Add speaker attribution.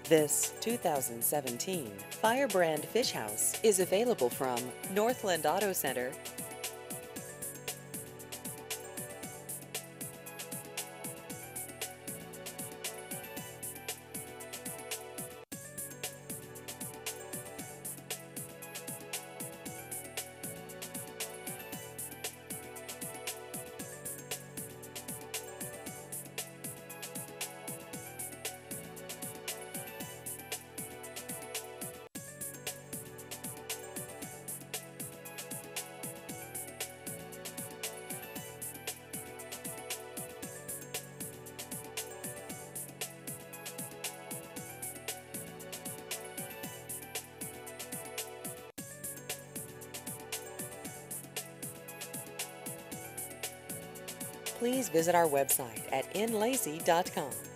Speaker 1: This 2017 Firebrand Fish House is available from Northland Auto Center. Please visit our website at nlacy.com.